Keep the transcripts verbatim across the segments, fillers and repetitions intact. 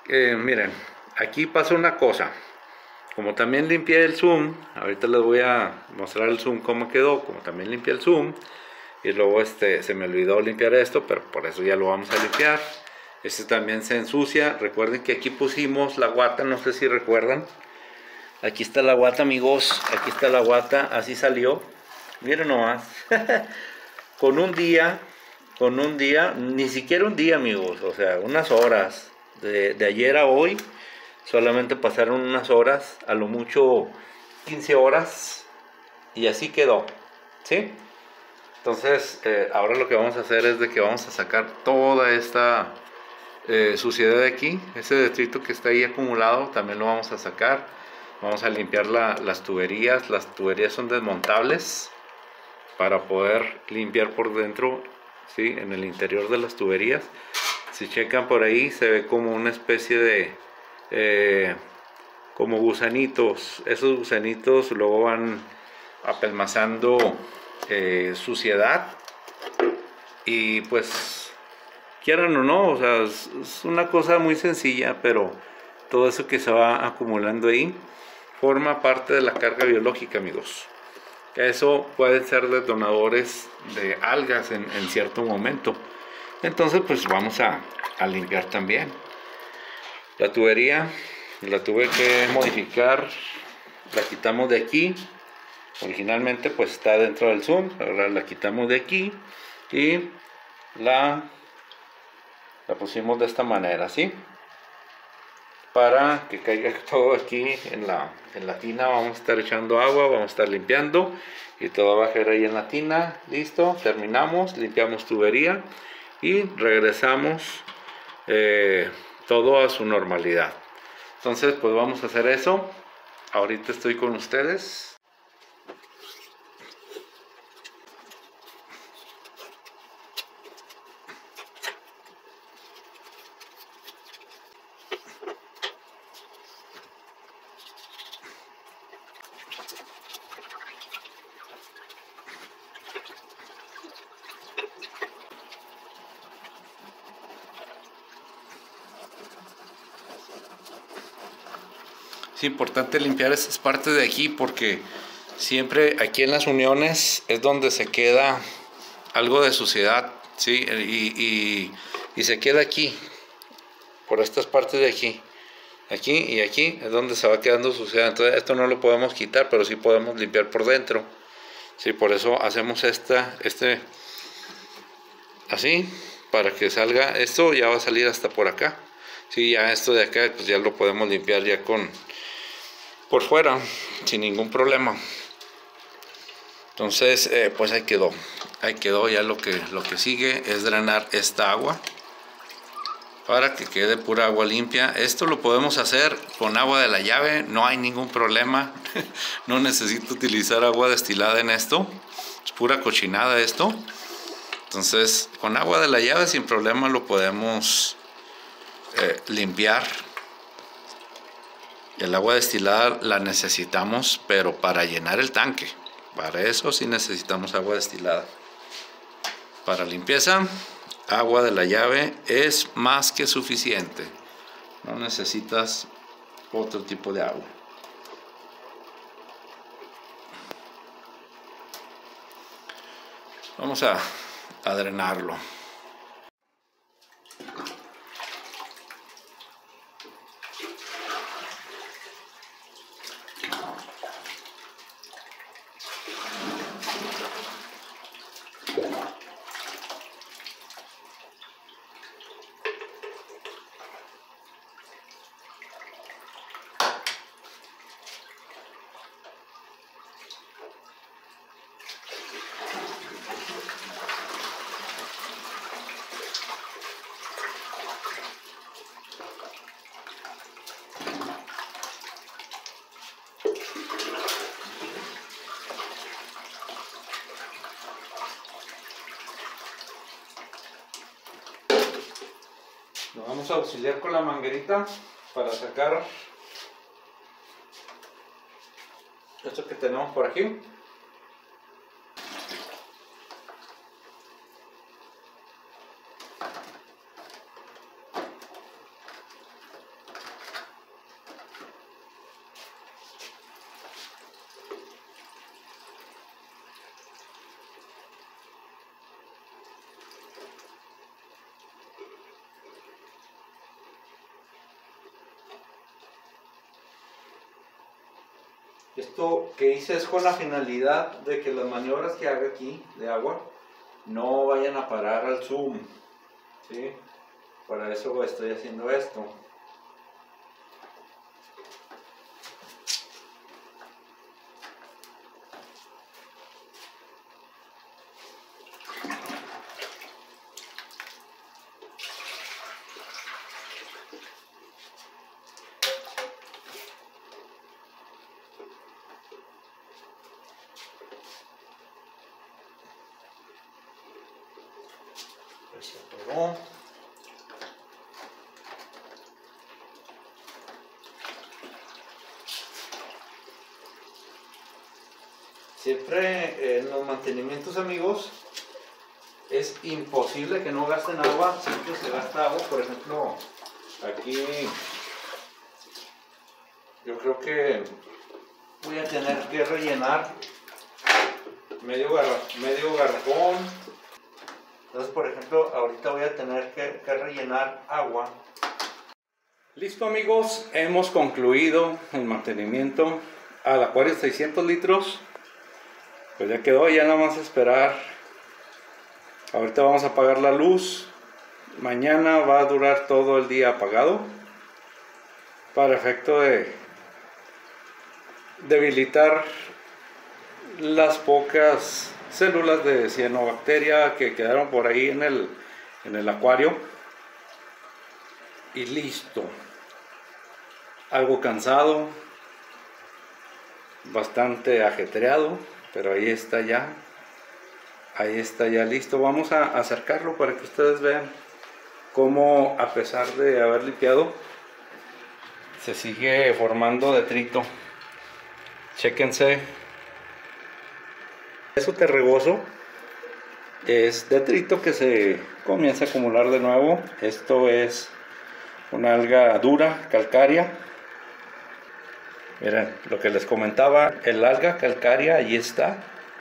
Eh, miren, aquí pasa una cosa. Como también limpié el zoom, ahorita les voy a mostrar el zoom cómo quedó. Como también limpié el zoom y luego este se me olvidó limpiar esto, pero por eso ya lo vamos a limpiar. Este también se ensucia. Recuerden que aquí pusimos la guata, no sé si recuerdan. Aquí está la guata, amigos. Aquí está la guata, así salió. Miren nomás. Con un día, con un día, ni siquiera un día, amigos. O sea, unas horas. De, de ayer a hoy, solamente pasaron unas horas, a lo mucho quince horas. Y así quedó. ¿Sí? Entonces, eh, ahora lo que vamos a hacer es de que vamos a sacar toda esta eh, suciedad de aquí. Ese detrito que está ahí acumulado, también lo vamos a sacar. Vamos a limpiar la, las tuberías. Las tuberías son desmontables para poder limpiar por dentro, ¿sí? En el interior de las tuberías. Si checan por ahí, se ve como una especie de eh, como gusanitos. Esos gusanitos luego van apelmazando eh, suciedad, y pues quieran o no, o sea, es, es una cosa muy sencilla, pero todo eso que se va acumulando ahí forma parte de la carga biológica, amigos. Eso pueden ser detonadores de algas en, en cierto momento. Entonces pues vamos a, a limpiar también. La tubería la tuve que modificar, la quitamos de aquí. Originalmente pues está dentro del zoom, ahora la quitamos de aquí y la, la pusimos de esta manera, ¿sí? Para que caiga todo aquí en la, en la tina. Vamos a estar echando agua, vamos a estar limpiando y todo va a caer ahí en la tina. Listo, terminamos, limpiamos tubería y regresamos eh, todo a su normalidad. Entonces pues vamos a hacer eso. Ahorita estoy con ustedes. Es importante limpiar esas partes de aquí porque siempre aquí en las uniones es donde se queda algo de suciedad, ¿sí? Y, y, y se queda aquí, por estas partes de aquí. Aquí y aquí es donde se va quedando suciedad. Entonces esto no lo podemos quitar, pero sí podemos limpiar por dentro. Sí, por eso hacemos esta, este, así, para que salga. Esto ya va a salir hasta por acá. Sí, ya esto de acá, pues ya lo podemos limpiar ya con por fuera, sin ningún problema. Entonces, eh, pues ahí quedó. Ahí quedó. Ya lo que, lo que sigue es drenar esta agua para que quede pura agua limpia. Esto lo podemos hacer con agua de la llave, no hay ningún problema. No necesito utilizar agua destilada en esto, es pura cochinada esto. Entonces con agua de la llave sin problema lo podemos eh, limpiar. Y el agua destilada la necesitamos, pero para llenar el tanque. Para eso sí necesitamos agua destilada. Para limpieza, agua de la llave es más que suficiente. No necesitas otro tipo de agua. Vamos a, a drenarlo. Lo vamos a auxiliar con la manguerita para sacar esto que tenemos por aquí. Esto que hice es con la finalidad de que las maniobras que haga aquí de agua no vayan a parar al zoom, ¿sí? Para eso estoy haciendo esto. Se atoró. Siempre en los mantenimientos, amigos, es imposible que no gasten agua. Siempre se gasta agua. Por ejemplo, aquí yo creo que voy a tener que rellenar medio, gar medio garrafón. Entonces, por ejemplo, ahorita voy a tener que, que rellenar agua. Listo, amigos, hemos concluido el mantenimiento al acuario seiscientos litros. Pues ya quedó, ya nada más esperar. Ahorita vamos a apagar la luz. Mañana va a durar todo el día apagado, para efecto de debilitar las pocas células de cianobacteria que quedaron por ahí en el, en el acuario. Y listo. Algo cansado, bastante ajetreado, pero ahí está ya. Ahí está ya listo. Vamos a acercarlo para que ustedes vean cómo, a pesar de haber limpiado, se sigue formando detrito. Chéquense. Eso terregoso es detrito que se comienza a acumular de nuevo. Esto es una alga dura, calcárea. Miren, lo que les comentaba, el alga calcárea ahí está.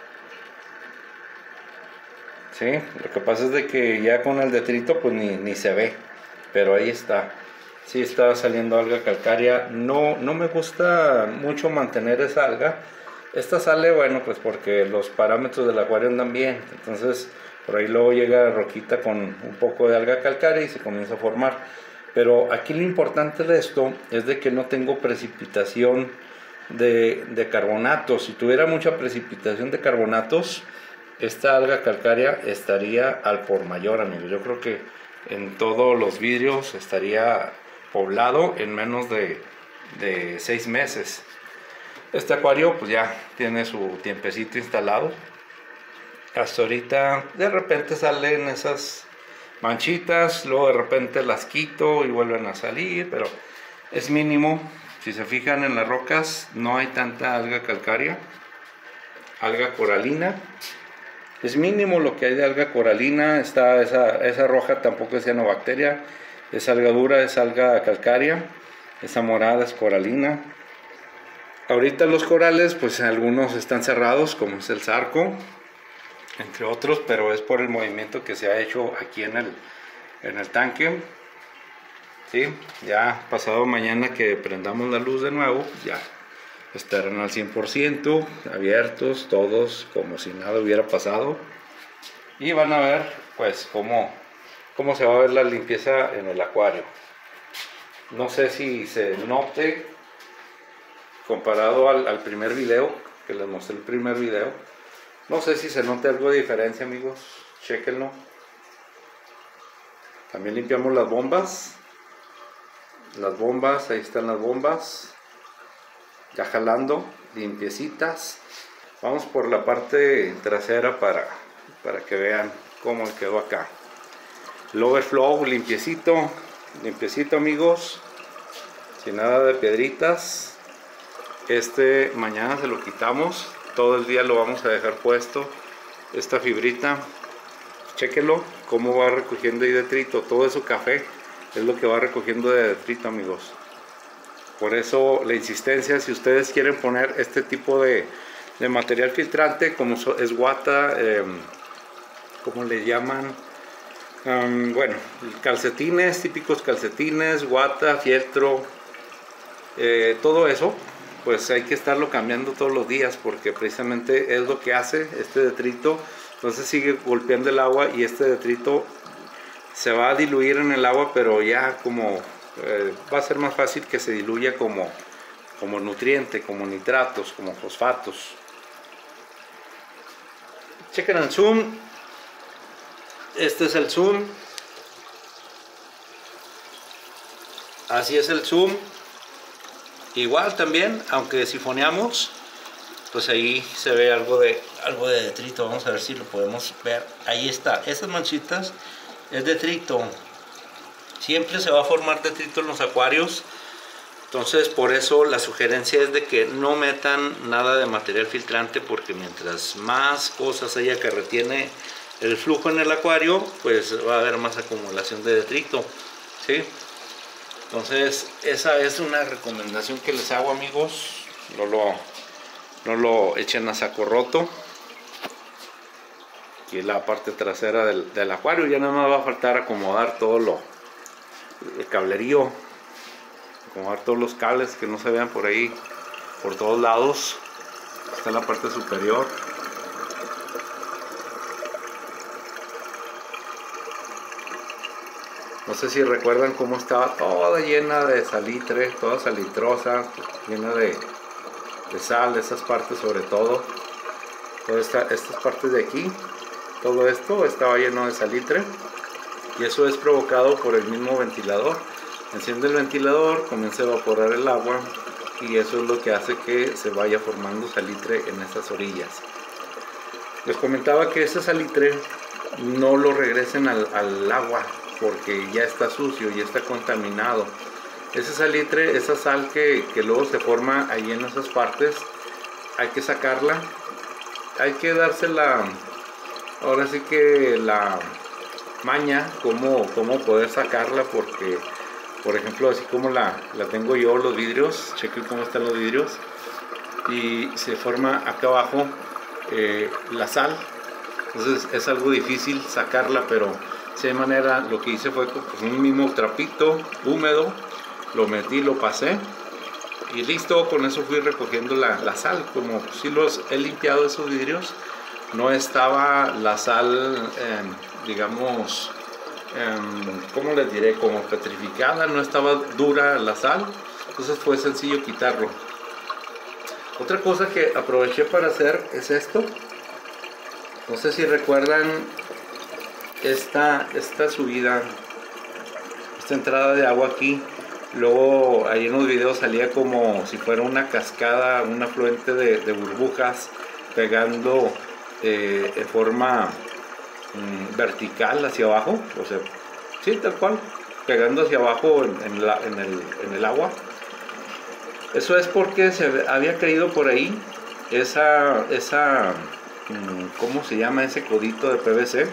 ¿Sí? Lo que pasa es de que ya con el detrito pues ni, ni se ve, pero ahí está. Sí está saliendo alga calcárea. No, no me gusta mucho mantener esa alga. Esta sale, bueno, pues porque los parámetros del acuario andan bien. Entonces, por ahí luego llega roquita con un poco de alga calcárea y se comienza a formar. Pero aquí lo importante de esto es de que no tengo precipitación de, de carbonatos. Si tuviera mucha precipitación de carbonatos, esta alga calcárea estaría al por mayor, amigos. Yo creo que en todos los vidrios estaría poblado en menos de, de seis meses. Este acuario pues ya tiene su tiempecito instalado. Hasta ahorita de repente salen esas manchitas, luego de repente las quito y vuelven a salir, pero es mínimo. Si se fijan en las rocas no hay tanta alga calcárea, alga coralina. Es mínimo lo que hay de alga coralina. Está esa, esa roja tampoco es cianobacteria, es alga dura, es alga calcárea. Esa morada es coralina. Ahorita los corales, pues algunos están cerrados, como es el Zarco, entre otros, pero es por el movimiento que se ha hecho aquí en el, en el tanque. ¿Sí? Ya pasado mañana que prendamos la luz de nuevo, ya estarán al cien por ciento abiertos, todos como si nada hubiera pasado. Y van a ver pues cómo, cómo se va a ver la limpieza en el acuario. No sé si se note comparado al, al primer video, que les mostré el primer video. No sé si se note algo de diferencia, amigos. Chequenlo. También limpiamos las bombas. Las bombas, ahí están las bombas. Ya jalando, limpiecitas. Vamos por la parte trasera para, para que vean cómo quedó acá. El overflow limpiecito, limpiecito, amigos. Sin nada de piedritas. Este mañana se lo quitamos. Todo el día lo vamos a dejar puesto. Esta fibrita, chéquenlo cómo va recogiendo ahí detrito. Todo eso café es lo que va recogiendo de detrito, amigos. Por eso la insistencia, si ustedes quieren poner este tipo de, de material filtrante, como es guata, eh, como le llaman, um, bueno, calcetines, típicos calcetines, guata, fieltro, eh, todo eso, pues hay que estarlo cambiando todos los días, porque precisamente es lo que hace este detrito. Entonces sigue golpeando el agua y este detrito se va a diluir en el agua, pero ya como eh, va a ser más fácil que se diluya como, como nutriente, como nitratos, como fosfatos. Chequen el zoom. Este es el zoom. Así es el zoom. Igual también, aunque sifoneamos, pues ahí se ve algo de algo de detrito. Vamos a ver si lo podemos ver. Ahí está. Esas manchitas es detrito. Siempre se va a formar detrito en los acuarios. Entonces, por eso la sugerencia es de que no metan nada de material filtrante, porque mientras más cosas haya que retiene el flujo en el acuario, pues va a haber más acumulación de detrito, ¿sí? Entonces, esa es una recomendación que les hago, amigos. No lo, no lo echen a saco roto. Aquí es la parte trasera del, del acuario. Ya nada más va a faltar acomodar todo lo, el cablerío. Acomodar todos los cables que no se vean por ahí, por todos lados. Está en la parte superior. No sé si recuerdan cómo estaba toda llena de salitre, toda salitrosa, llena de, de sal, esas partes sobre todo. Todas esta, estas partes de aquí, todo esto estaba lleno de salitre. Y eso es provocado por el mismo ventilador. Enciende el ventilador, comienza a evaporar el agua y eso es lo que hace que se vaya formando salitre en estas orillas. Les comentaba que ese salitre no lo regresen al, al agua, porque ya está sucio, ya está contaminado. Ese salitre, esa sal que, que luego se forma ahí en esas partes, hay que sacarla, hay que dársela, ahora sí que la maña, cómo, cómo poder sacarla, porque, por ejemplo, así como la, la tengo yo, los vidrios, chequen cómo están los vidrios, y se forma acá abajo eh, la sal. Entonces es algo difícil sacarla, pero de manera lo que hice fue con un mismo trapito húmedo, lo metí, lo pasé y listo. Con eso fui recogiendo la, la sal. Como si los he limpiado esos vidrios, no estaba la sal eh, digamos eh, ¿cómo les diré? Como petrificada, no estaba dura la sal, entonces fue sencillo quitarlo. Otra cosa que aproveché para hacer es esto. No sé si recuerdan Esta, esta subida, esta entrada de agua aquí, luego ahí en los videos salía como si fuera una cascada, un afluente de, de burbujas pegando eh, de forma mm, vertical hacia abajo, o sea, sí, tal cual, pegando hacia abajo en, en, la, en, el, en el agua. Eso es porque se había caído por ahí esa, esa mm, ¿cómo se llama? Ese codito de P V C.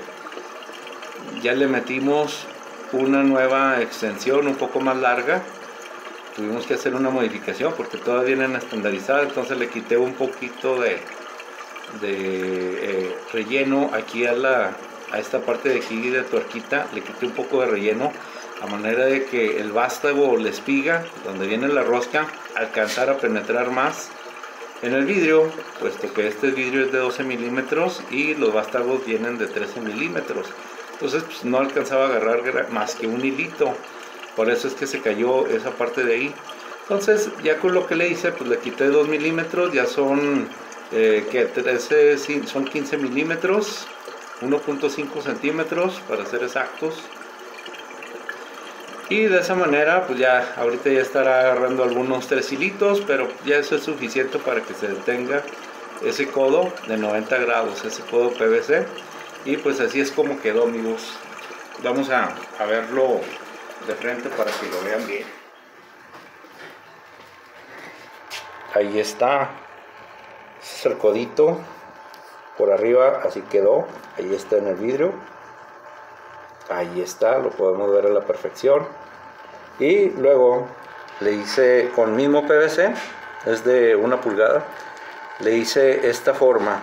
Ya le metimos una nueva extensión un poco más larga. Tuvimos que hacer una modificación porque todas vienen estandarizadas, entonces le quité un poquito de, de eh, relleno aquí a, la, a esta parte de aquí de tuerquita. Le quité un poco de relleno a manera de que el vástago o la espiga donde viene la rosca alcanzara a penetrar más en el vidrio, puesto que este vidrio es de doce milímetros y los vástagos vienen de trece milímetros. Entonces pues, no alcanzaba a agarrar más que un hilito, por eso es que se cayó esa parte de ahí. Entonces ya con lo que le hice, pues le quité dos milímetros, ya son eh, que trece, son quince milímetros, uno punto cinco centímetros para ser exactos. Y de esa manera pues ya ahorita ya estará agarrando algunos tres hilitos, pero ya eso es suficiente para que se detenga ese codo de noventa grados, ese codo P V C. Y pues así es como quedó, amigos. Vamos a, a verlo de frente para que lo vean bien. Ahí está. Ese es el codito. Por arriba así quedó. Ahí está en el vidrio. Ahí está, lo podemos ver a la perfección. Y luego le hice con mismo P V C, es de una pulgada. Le hice esta forma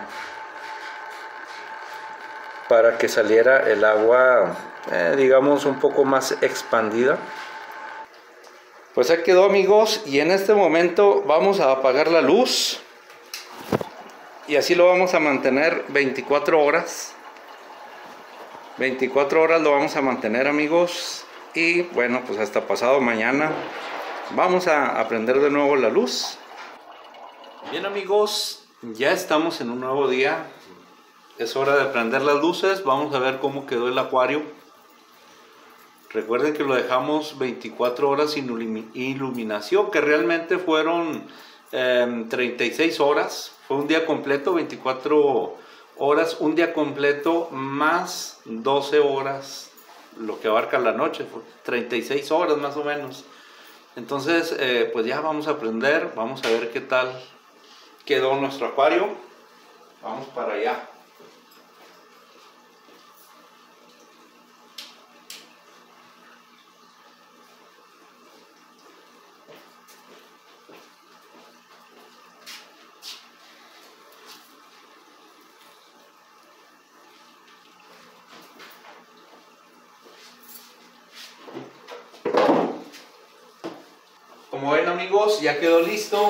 para que saliera el agua, eh, digamos, un poco más expandida. Pues ahí quedó, amigos, y en este momento vamos a apagar la luz y así lo vamos a mantener veinticuatro horas. veinticuatro horas lo vamos a mantener, amigos, y bueno, pues hasta pasado mañana vamos a, a prender de nuevo la luz. Bien, amigos, ya estamos en un nuevo día. Es hora de prender las luces. Vamos a ver cómo quedó el acuario. Recuerden que lo dejamos veinticuatro horas sin iluminación, que realmente fueron eh, treinta y seis horas. Fue un día completo, veinticuatro horas, un día completo más doce horas, lo que abarca la noche, fue treinta y seis horas más o menos. Entonces, eh, pues ya vamos a prender, vamos a ver qué tal quedó nuestro acuario. Vamos para allá. Como ven, amigos, ya quedó listo.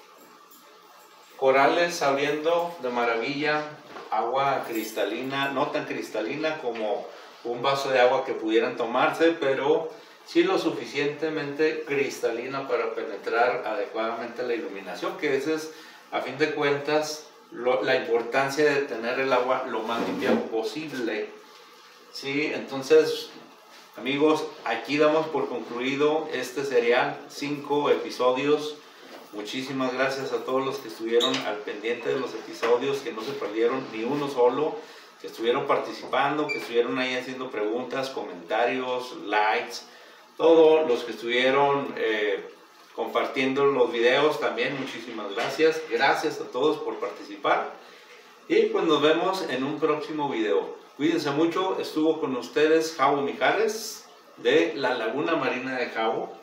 Corales abriendo de maravilla, agua cristalina, no tan cristalina como un vaso de agua que pudieran tomarse, pero sí lo suficientemente cristalina para penetrar adecuadamente la iluminación, que esa es, a fin de cuentas, lo, la importancia de tener el agua lo más limpia posible. Sí, entonces, amigos, aquí damos por concluido este serial, cinco episodios. Muchísimas gracias a todos los que estuvieron al pendiente de los episodios, que no se perdieron ni uno solo, que estuvieron participando, que estuvieron ahí haciendo preguntas, comentarios, likes, todos los que estuvieron eh, compartiendo los videos también, muchísimas gracias. Gracias a todos por participar y pues nos vemos en un próximo video. Cuídense mucho, estuvo con ustedes Javo Mijares de la Laguna Marina de Javo.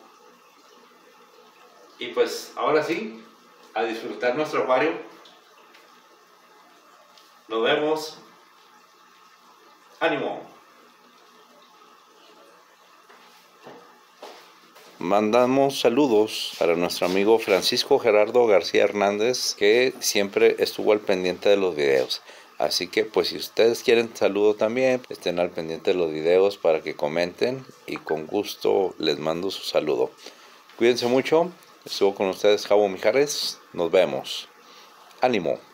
Y pues ahora sí, a disfrutar nuestro acuario. Nos vemos. ¡Ánimo! Mandamos saludos para nuestro amigo Francisco Gerardo García Hernández, que siempre estuvo al pendiente de los videos. Así que pues si ustedes quieren saludo también, estén al pendiente de los videos para que comenten y con gusto les mando su saludo. Cuídense mucho. Estuvo con ustedes Javo Mijares. Nos vemos. ¡Ánimo!